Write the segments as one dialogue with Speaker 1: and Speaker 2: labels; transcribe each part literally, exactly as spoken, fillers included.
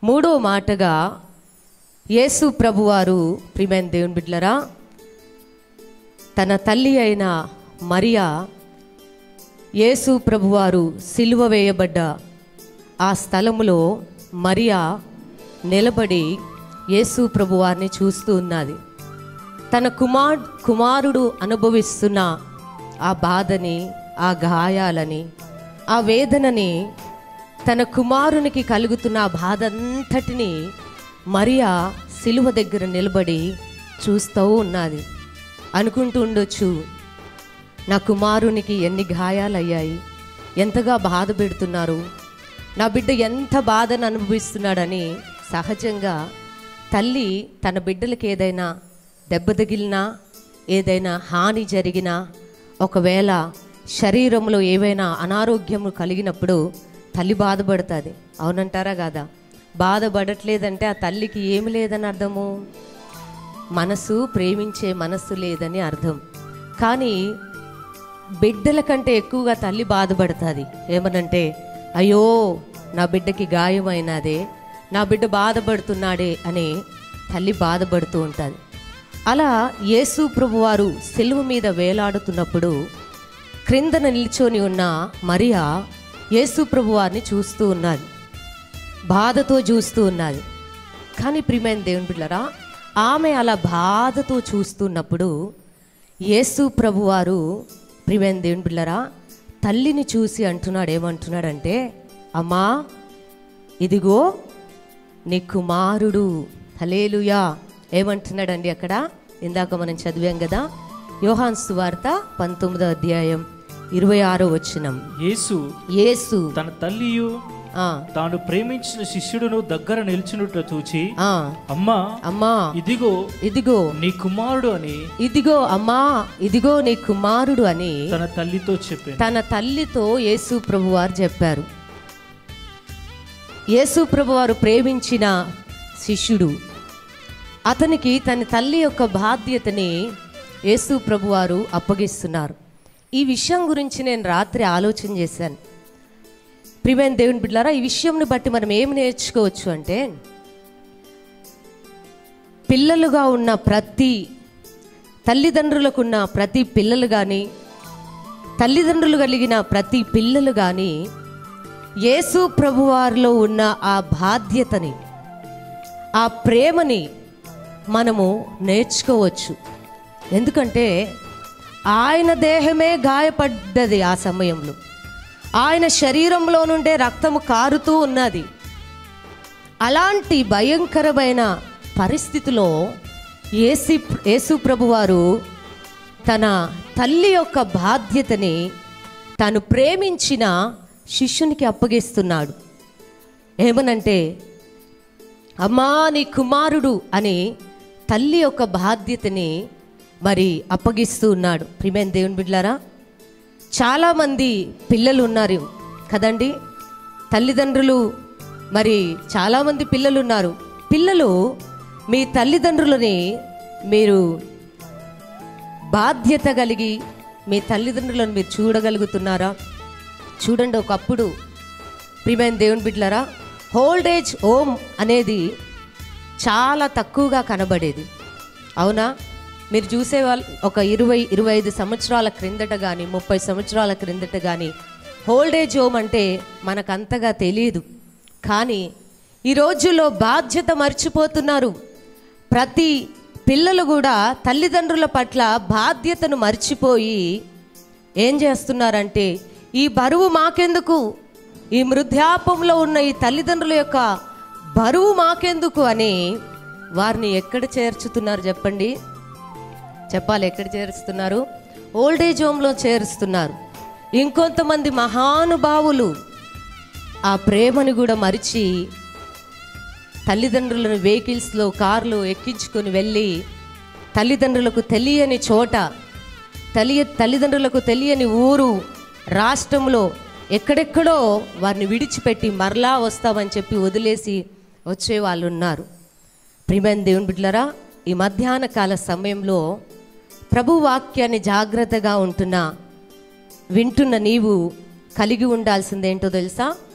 Speaker 1: మూడో మాటగా యేసు ప్రభువారు ప్రియమైన దేవుని బిడ్డలారా తన తల్లి అయిన మరియా యేసు ప్రభువారు సిలువ వేయబడ్డ ఆ స్థలములో మరియా నిలబడి యేసు ప్రభువారిని చూస్తూ ఉన్నది. తన కుమార్ కుమారుడు అనుభవిస్తున్న ఆ బాధని, ఆ గాయాలని, ఆ వేదనని, తన కుమారునికి కలుగుతున్న ఆ బాధ అంతటిని మరియా సిలువ దగ్గర నిలబడి చూస్తూ ఉన్నది. అనుకుంటూ ఉండొచ్చు, నా కుమారునికి ఎన్ని గాయాలయ్యాయి, ఎంతగా బాధ పెడుతున్నారు, నా బిడ్డ ఎంత బాధను అనుభవిస్తున్నాడని. సహజంగా తల్లి తన బిడ్డలకి ఏదైనా దెబ్బ తగిలినా, ఏదైనా హాని జరిగినా, ఒకవేళ శరీరంలో ఏవైనా అనారోగ్యము కలిగినప్పుడు తల్లి బాధపడుతుంది. అవునంటారా కాదా? బాధపడట్లేదంటే ఆ తల్లికి ఏమి లేదని అర్థము, మనసు ప్రేమించే మనస్సు లేదని అర్థం. కానీ బిడ్డల కంటే ఎక్కువగా తల్లి బాధపడుతుంది. ఏమనంటే, అయ్యో నా బిడ్డకి గాయమైనదే, నా బిడ్డ బాధపడుతున్నాడే అని తల్లి బాధపడుతూ ఉంటుంది. అలా యేసు ప్రభువారు సిలువ మీద వేలాడుతున్నప్పుడు క్రిందన నిల్చొని ఉన్న మరియా యేసు ప్రభువారిని చూస్తూ ఉన్నది, బాధతో చూస్తూ ఉన్నది. కానీ ప్రియమైన దేవుని బిడ్డలారా, ఆమె అలా బాధతో చూస్తున్నప్పుడు యేసు ప్రభువారు ప్రియమైన దేవుని బిడ్డలారా తల్లిని చూసి అంటున్నాడు, ఏమంటున్నాడంటే, అమ్మా ఇదిగో నీ కుమారుడు. హల్లెలూయా. ఏమంటున్నాడండి అక్కడ? ఇందాక మనం చదివాం కదా, యోహాను సువార్త పంతొమ్మిదో అధ్యాయం ఇరవై ఆరో వచనం.
Speaker 2: యేసు
Speaker 1: యేసు
Speaker 2: తన తల్లియు తాను ప్రేమించిన శిష్యుడును దగ్గర నిలిచినట్లు చూచి, అమ్మా
Speaker 1: అమ్మా
Speaker 2: ఇదిగో
Speaker 1: ఇదిగో
Speaker 2: నీ కుమారుడు అని,
Speaker 1: ఇదిగో అమ్మా ఇదిగో నీ కుమారుడు అని
Speaker 2: తన తల్లితో చెప్పారు.
Speaker 1: తన తల్లితో యేసు ప్రభువారు చెప్పారు. యేసు ప్రభువారు ప్రేమించిన శిష్యుడు, అతనికి తన తల్లి యొక్క బాధ్యతని యేసు ప్రభువారు అప్పగిస్తున్నారు. ఈ విషయం గురించి నేను రాత్రి ఆలోచన చేశాను. ప్రియమైన దేవుని బిడ్డలారా, ఈ విషయంని బట్టి మనం ఏం నేర్చుకోవచ్చు అంటే, పిల్లలుగా ఉన్న ప్రతి తల్లిదండ్రులకున్న ప్రతి పిల్లలు కానీ, తల్లిదండ్రులు కలిగిన ప్రతి పిల్లలు కానీ యేసు ప్రభువారిలో ఉన్న ఆ బాధ్యతని, ఆ ప్రేమని మనము నేర్చుకోవచ్చు. ఎందుకంటే ఆయన దేహమే గాయపడ్డది. ఆ సమయంలో ఆయన శరీరంలో నుండే రక్తము కారుతూ ఉన్నది. అలాంటి భయంకరమైన పరిస్థితిలో యేసు యేసు ప్రభువారు తన తల్లి యొక్క బాధ్యతని తాను ప్రేమించిన శిష్యునికి అప్పగిస్తున్నాడు. ఏమనంటే, అమ్మా నీ కుమారుడు అని తల్లి యొక్క బాధ్యతని మరి అప్పగిస్తూ ఉన్నాడు. ప్రియమైన దేవుని బిడ్డలారా, చాలామంది పిల్లలు ఉన్నారు కదండి, తల్లిదండ్రులు మరి చాలామంది పిల్లలు ఉన్నారు. పిల్లలు మీ తల్లిదండ్రులని మీరు బాధ్యత కలిగి మీ తల్లిదండ్రులను మీరు చూడగలుగుతున్నారా? చూడండి, ఒకప్పుడు ప్రియమైన దేవుని బిడ్డలారా ఓల్డ్ ఏజ్ హోమ్ అనేది చాలా తక్కువగా కనబడేది. అవునా? మీరు చూసేవాళ్ళు ఒక ఇరవై ఇరవై ఐదు సంవత్సరాల క్రిందట కానీ, ముప్పై సంవత్సరాల క్రిందట కానీ ఓల్డ్ ఏజ్ హోమ్ అంటే మనకంతగా తెలియదు. కానీ ఈ రోజుల్లో బాధ్యత మర్చిపోతున్నారు. ప్రతి పిల్లలు కూడా తల్లిదండ్రుల పట్ల బాధ్యతను మర్చిపోయి ఏం చేస్తున్నారంటే, ఈ బరువు మాకెందుకు, ఈ వృద్ధాపంలో ఉన్న ఈ తల్లిదండ్రుల యొక్క బరువు మాకెందుకు అని వారిని ఎక్కడ చేర్చుతున్నారు చెప్పండి? చెప్పాలి, ఎక్కడ చేరుస్తున్నారు? ఓల్డ్ ఏజ్ హోమ్లో చేరుస్తున్నారు. ఇంకొంతమంది మహానుభావులు ఆ ప్రేమను కూడా మరిచి తల్లిదండ్రులను వెహికల్స్లో, కార్లు ఎక్కించుకొని వెళ్ళి తల్లిదండ్రులకు తెలియని చోట, తల్లి తల్లిదండ్రులకు తెలియని ఊరు, రాష్ట్రంలో ఎక్కడెక్కడో వారిని విడిచిపెట్టి మరలా వస్తామని చెప్పి వదిలేసి వచ్చే వాళ్ళు ఉన్నారు. ప్రియమైన దేవుని బిడ్డలారా, ఈ మధ్యాహ్న కాల సమయంలో ప్రభు వాక్యాన్ని జాగ్రత్తగా ఉంటున్నా వింటున్న నీవు కలిగి ఉండాల్సిందేంటో తెలుసా?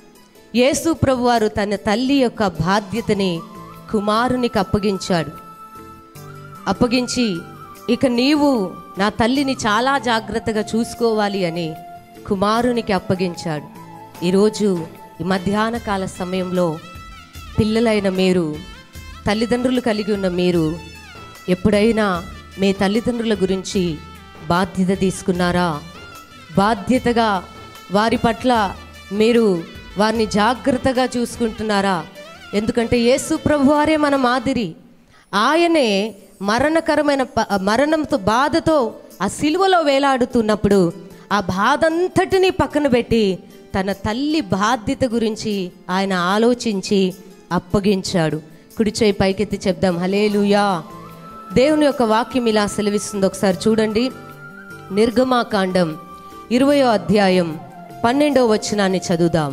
Speaker 1: యేసు ప్రభువారు తన తల్లి యొక్క బాధ్యతని కుమారునికి అప్పగించాడు. అప్పగించి ఇక నీవు నా తల్లిని చాలా జాగ్రత్తగా చూసుకోవాలి అని కుమారునికి అప్పగించాడు. ఈరోజు ఈ మధ్యాహ్న కాల సమయంలో పిల్లలైన మీరు, తల్లిదండ్రులు కలిగి ఉన్న మీరు ఎప్పుడైనా మీ తల్లిదండ్రుల గురించి బాధ్యత తీసుకున్నారా? బాధ్యతగా వారి పట్ల మీరు వారిని జాగ్రత్తగా చూసుకుంటున్నారా? ఎందుకంటే యేసు ప్రభువారే మన మాదిరి. ఆయనే మరణకరమైన మరణంతో బాధతో ఆ సిలువలో వేలాడుతున్నప్పుడు ఆ బాధ అంతటినీ పక్కన పెట్టి తన తల్లి బాధ్యత గురించి ఆయన ఆలోచించి అప్పగించాడు. కుడి చేయి పైకెత్తి చెప్దాం హల్లెలూయా. దేవుని యొక్క వాక్యం ఇలా సెలవిస్తుంది, ఒకసారి చూడండి. నిర్గమాకాండం ఇరవయో అధ్యాయం పన్నెండో వచనాన్ని చదువుదాం.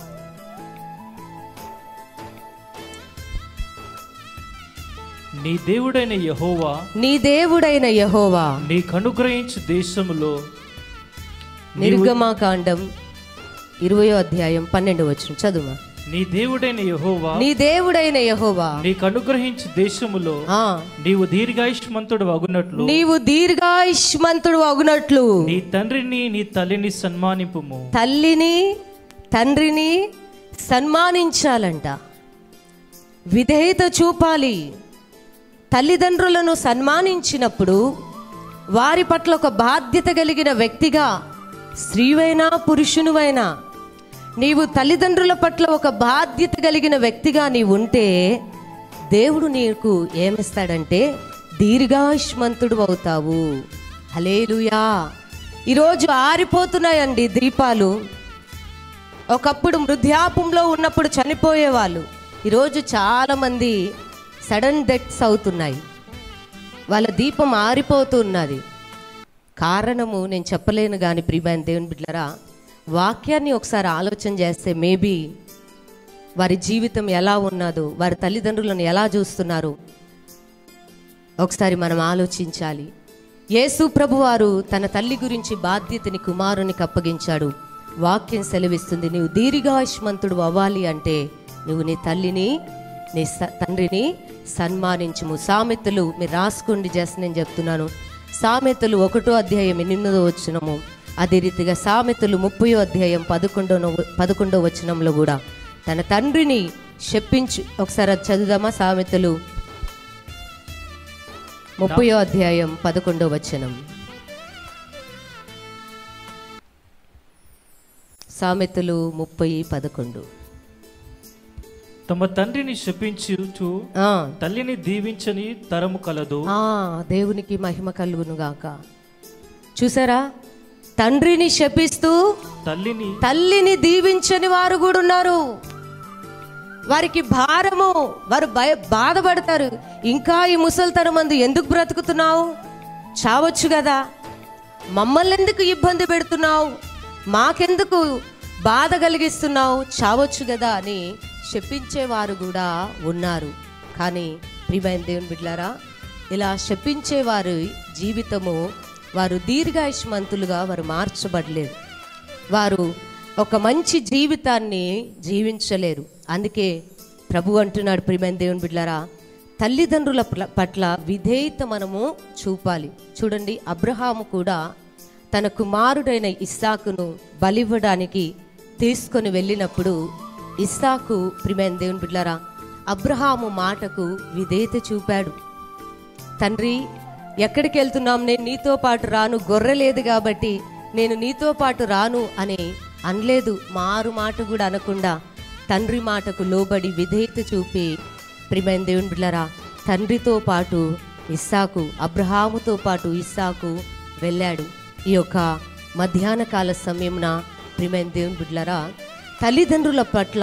Speaker 2: నీ దేవుడైన యెహోవా
Speaker 1: నీ దేవుడైన యెహోవా
Speaker 2: నీకు అనుగ్రహించు దేశములో.
Speaker 1: నిర్గమాకాండం ఇరవయో అధ్యాయం పన్నెండో వచనం చదువు.
Speaker 2: నీ దేవుడైన యెహోవా
Speaker 1: నీ దేవుడైన యెహోవా
Speaker 2: నీకు అనుగ్రహించు దేశములో
Speaker 1: ఆ
Speaker 2: నీవు దీర్ఘాయుష్మంతుడు అగునట్లు
Speaker 1: నీవు దీర్ఘాయుష్మంతుడు అగునట్లు
Speaker 2: నీ తండ్రిని నీ తల్లిని సన్మానింపుము.
Speaker 1: తల్లిని తండ్రిని సన్మానించాలంట. విధేయత చూపాలి. తల్లిదండ్రులను సన్మానించినప్పుడు వారి పట్ల ఒక బాధ్యత కలిగిన వ్యక్తిగా, స్త్రీవైనా పురుషునివైనా, నీవు తల్లిదండ్రుల పట్ల ఒక బాధ్యత కలిగిన వ్యక్తిగా నీవు ఉంటే దేవుడు నీకు ఏమిస్తాడంటే దీర్ఘాయుష్మంతుడు అవుతావు. హల్లెలూయా. ఈరోజు ఆరిపోతున్నాయండి దీపాలు. ఒకప్పుడు వృద్ధాపంలో ఉన్నప్పుడు చనిపోయేవాళ్ళు, ఈరోజు చాలామంది సడన్ డెత్స్ అవుతున్నాయి. వాళ్ళ దీపం ఆరిపోతున్నది. కారణము నేను చెప్పలేను కానీ ప్రియమైన దేవుని బిడ్డలారా, వాక్యాన్ని ఒకసారి ఆలోచన చేస్తే మేబీ వారి జీవితం ఎలా ఉన్నదో, వారి తల్లిదండ్రులను ఎలా చూస్తున్నారు ఒకసారి మనం ఆలోచించాలి. యేసు ప్రభువారు తన తల్లి గురించి బాధ్యతని కుమారునికి అప్పగించాడు. వాక్యం సెలవిస్తుంది, నీవు దీర్ఘాయుష్మంతుడు అవ్వాలి అంటే నువ్వు నీ తల్లిని నీ తండ్రిని సన్మానించుము. సామెతలు మీరు రాసుకోండి, జస్ట్ నేను చెప్తున్నాను. సామెతలు ఒకటో అధ్యాయం ఎనిమిదో వచనము, అదే రీతిగా సామెతలు ముప్పయో అధ్యాయం పదకొండో పదకొండో వచనంలో కూడా తన తండ్రిని శపించు. ఒకసారి అది చదువుదామా? సామెతలు ముప్పయో అధ్యాయం పదకొండో వచనం. సామెతలు ముప్పై పదకొండు.
Speaker 2: తమ తండ్రిని శపించుచు తల్లిని దీవించని తరము కలదు.
Speaker 1: ఆ దేవునికి మహిమ కలుగును గాక. చూసారా, తండ్రిని శపిస్తూ
Speaker 2: తల్లిని
Speaker 1: తల్లిని దీవించని వారు కూడా ఉన్నారు. వారికి భారము, వారు భయ బాధపడతారు. ఇంకా ఈ ముసలితనం మంది ఎందుకు బ్రతుకుతున్నావు? చావచ్చు కదా. మమ్మల్ని ఎందుకు ఇబ్బంది పెడుతున్నావు? మాకెందుకు బాధ కలిగిస్తున్నావు? చావచ్చు కదా అని శపించేవారు కూడా ఉన్నారు. కానీ ప్రియమైన దేవుని బిడ్డలారా, ఇలా శపించేవారు జీవితము, వారు దీర్ఘాయుష్మంతులుగా వారు మార్చబడలేదు. వారు ఒక మంచి జీవితాన్ని జీవించలేరు. అందుకే ప్రభు అంటున్నాడు, ప్రియమైన దేవుని బిడ్డలారా, తల్లిదండ్రుల పట్ల విధేయత మనము చూపాలి. చూడండి, అబ్రహాము కూడా తన కుమారుడైన ఇస్సాకును బలివ్వడానికి తీసుకొని వెళ్ళినప్పుడు ఇస్సాకు, ప్రియమైన దేవుని బిడ్డలారా, అబ్రహాము మాటకు విధేయత చూపాడు. తండ్రి, ఎక్కడికి వెళ్తున్నాం? నేను నీతో పాటు రాను, గొర్రె లేదు కాబట్టి నేను నీతో పాటు రాను అని అనలేదు. మారు మాట కూడా అనకుండా తండ్రి మాటకు లోబడి విధేయత చూపి, ప్రియమైన దేవుని బిడ్డలారా, తండ్రితో పాటు ఇస్సాకు, అబ్రహాముతో పాటు ఇస్సాకు వెళ్ళాడు. ఈ యొక్క మధ్యాహ్న కాల సమయమున ప్రియమైన దేవుని బిడ్డలారా, తల్లిదండ్రుల పట్ల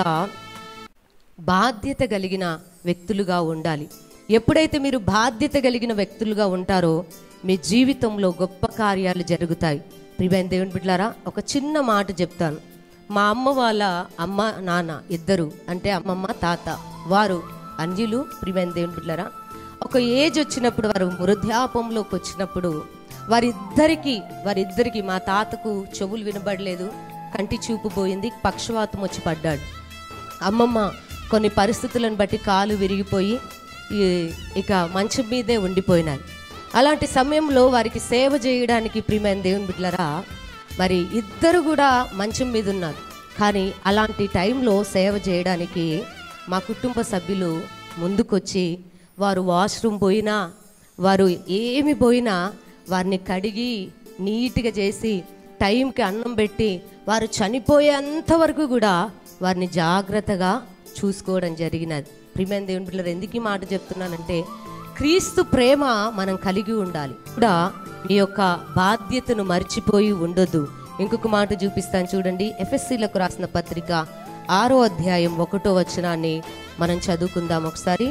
Speaker 1: బాధ్యత కలిగిన వ్యక్తులుగా ఉండాలి. ఎప్పుడైతే మీరు బాధ్యత కలిగిన వ్యక్తులుగా ఉంటారో మీ జీవితంలో గొప్ప కార్యాలు జరుగుతాయి. ప్రియమైన దేవుని బిడ్డలారా, ఒక చిన్న మాట చెప్తాను. మా అమ్మ వాళ్ళ అమ్మ నాన్న ఇద్దరు, అంటే అమ్మమ్మ తాత, వారు అంజులు. ప్రియమైన దేవుని బిడ్డలారా, ఒక ఏజ్ వచ్చినప్పుడు, వారు వృద్ధాపంలోకి వచ్చినప్పుడు వారిద్దరికి వారిద్దరికి మా తాతకు చెవులు వినబడలేదు, కంటి చూపు పోయింది, పక్షవాతం వచ్చి పడ్డాడు. అమ్మమ్మ కొన్ని పరిస్థితులను బట్టి కాలు విరిగిపోయి ఇక మంచం మీదే ఉండిపోయినారు. అలాంటి సమయంలో వారికి సేవ చేయడానికి ప్రియమైన దేవుని బిడ్డలారా మరి ఇద్దరు కూడా మంచం మీద ఉన్నారు. కానీ అలాంటి టైంలో సేవ చేయడానికి మా కుటుంబ సభ్యులు ముందుకొచ్చి వారు వాష్రూమ్ పోయినా వారు ఏమి పోయినా వారిని కడిగి నీట్గా చేసి టైంకి అన్నం పెట్టి వారు చనిపోయేంత వరకు కూడా వారిని జాగ్రత్తగా చూసుకోవడం జరిగినది. ప్రియమైన దేవుని బిడ్డలారా ఎందుకు ఈ మాట చెప్తున్నానంటే క్రీస్తు ప్రేమ మనం కలిగి ఉండాలి కూడా. మీ యొక్క బాధ్యతను మర్చిపోయి ఉండొద్దు. ఇంకొక మాట చూపిస్తాను చూడండి. ఎఫెసీలకు రాసిన పత్రిక ఆరో అధ్యాయం ఒకటో వచనాన్ని మనం చదువుకుందాం ఒకసారి.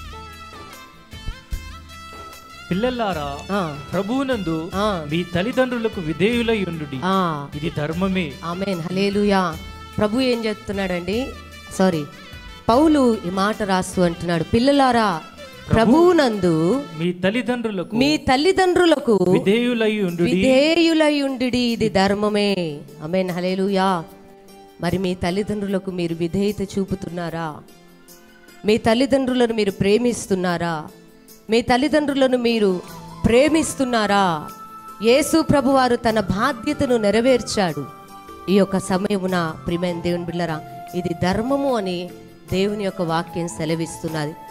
Speaker 2: పిల్లలారా ప్రభువునందు మీ తల్లిదండ్రులకు విధేయులై ఉండుడి, ఇది ధర్మమే.
Speaker 1: ఆమేన్, హల్లెలూయా. ప్రభు ఏం చెప్తున్నాడండి? సారీ, పౌలు ఈ మాట రాస్తూ అంటున్నాడు, పిల్లలారా ప్రభువునందు
Speaker 2: మీ తల్లిదండ్రులకు
Speaker 1: మీ తల్లిదండ్రులకు
Speaker 2: విధేయులై ఉండుడి,
Speaker 1: విధేయులై ఉండుడి, ఇది ధర్మమే. ఆమేన్, హల్లెలూయా. మరి మీ తల్లిదండ్రులకు మీరు విధేయత చూపుతున్నారా? మీ తల్లిదండ్రులను మీరు ప్రేమిస్తున్నారా? మీ తల్లిదండ్రులను మీరు ప్రేమిస్తున్నారా? యేసు ప్రభు వారు తన బాధ్యతను నెరవేర్చాడు. ఈ యొక్క సమయమున ప్రియమైన దేవుని బిడ్డలారా ఇది ధర్మము అని దేవుని యొక్క వాక్యం సెలవిస్తున్నది.